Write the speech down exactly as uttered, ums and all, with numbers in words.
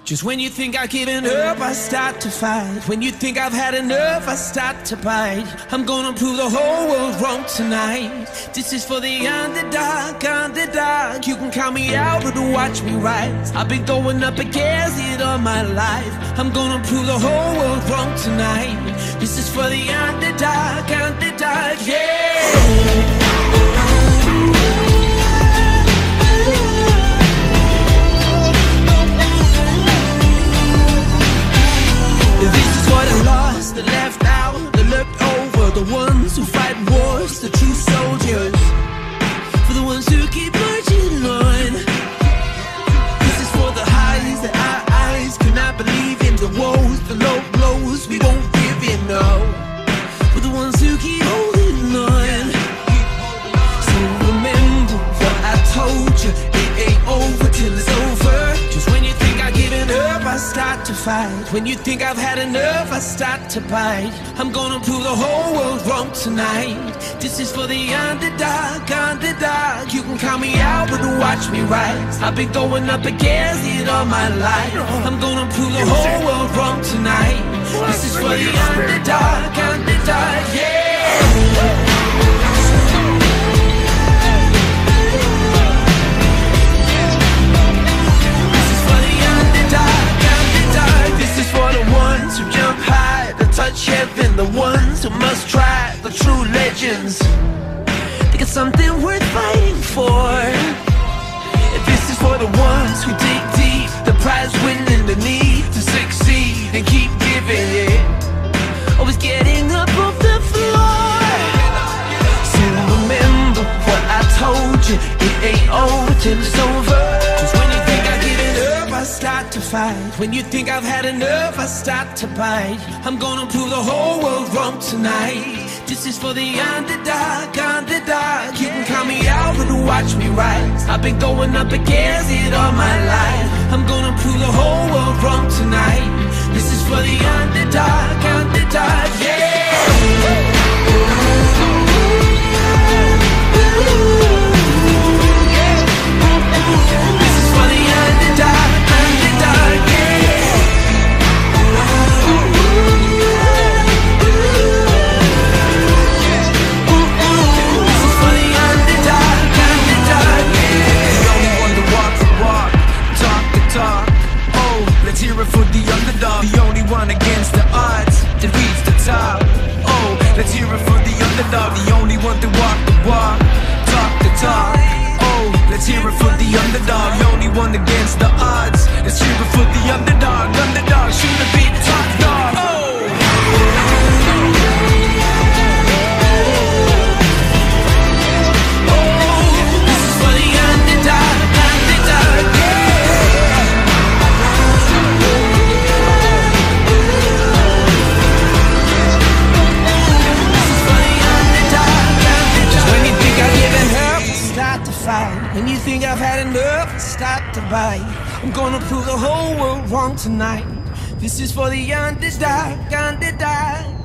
Just when you think I've given up, I start to fight. When you think I've had enough, I start to bite. I'm gonna prove the whole world wrong tonight. This is for the underdog, underdog. You can count me out, but watch me rise. I've been going up against it all my life. I'm gonna prove the whole world wrong tonight. This is for the underdog, underdog, yeah. The left out, the left over, the ones who fight wars, the true soldiers, for the ones who keep marching on. This is for the highs that our eyes cannot believe in, the woes, the low blows we won't give in, no. For the ones who keep holding on. So remember what I told you, it ain't over till it's over. Just when you think I've given up, I start to fight. When you think I've had enough, I start to bite. I'm gonna prove the whole world wrong tonight. This is for the underdog, underdog. You can count me out, but watch me rise. I've been going up against it all my life. I'm gonna prove the whole world wrong tonight. This is for the underdog, underdog, yeah. Who jump high to touch heaven, the ones who must try, the true legends. They got something worth fighting for. This is for the ones who dig deep, the prize winning, the need to succeed and keep giving it, always getting up off the floor. So remember what I told you, it ain't over till it's over. Just when you think I've given up, I start to fight. When you think I've had enough, I start to bite. I'm gonna prove the whole world wrong tonight. This is for the underdog, underdog. You can count me out, but watch me rise. I've been going up against it all my life. I'm gonna prove the whole world wrong tonight. This is for the underdog, underdog, yeah. For the underdog, the only one against the odds to reach the top. Oh, let's hear it for the underdog, the only one to walk the walk, talk the talk. Oh, let's hear it for the underdog, the only one against the odds. Let's hear it for the underdog, underdog, should have been top dog. Oh. When you think I've had enough, start to bite. I'm gonna prove the whole world wrong tonight. This is for the underdog, underdog.